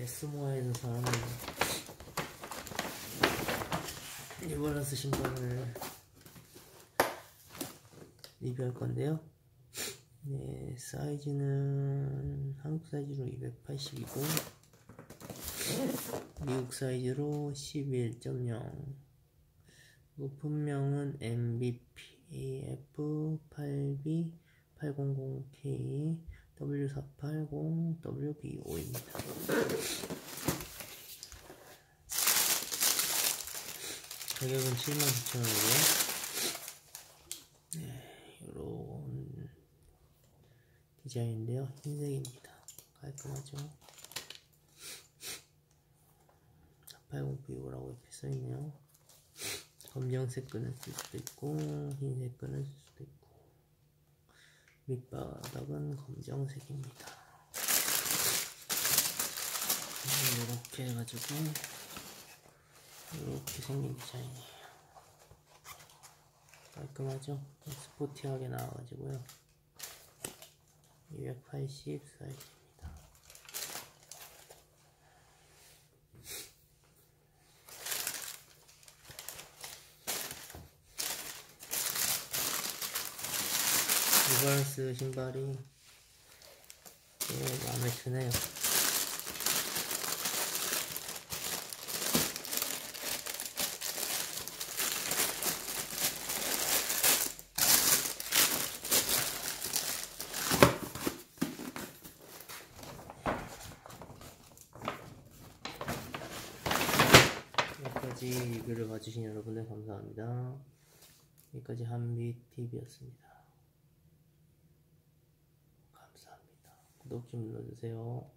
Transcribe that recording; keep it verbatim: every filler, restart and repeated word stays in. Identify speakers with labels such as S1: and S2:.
S1: 에스모아에서 산 뉴발란스 신발을 리뷰할 건데요. 네, 사이즈는 한국 사이즈로 이백팔십이고 미국 사이즈로 십일 점 영, 부품명은 엠비피에프 팔 비 팔백십 케이 더블유 사백팔십 더블유 비 오입니다. 가격은 칠만 구천 원이고요. 네, 이런 디자인인데요. 흰색입니다. 깔끔하죠? 사백팔십 비 오라고 이렇게 써있네요. 검정색 끈을 쓸 수도 있고 흰색 끈을 쓸 수도 있고 밑바닥은 검정색입니다. 이렇게 해가지고 이렇게 생긴 디자인이에요. 깔끔하죠? 스포티하게 나와가지고요. 이백팔십 사이즈입니다. 뉴발란스 신발이 네, 마음에 드네요. 여기까지 리뷰를 봐주신 여러분들 감사합니다. 여기까지 한빛티비였습니다. 감사합니다. 구독 좀 눌러주세요.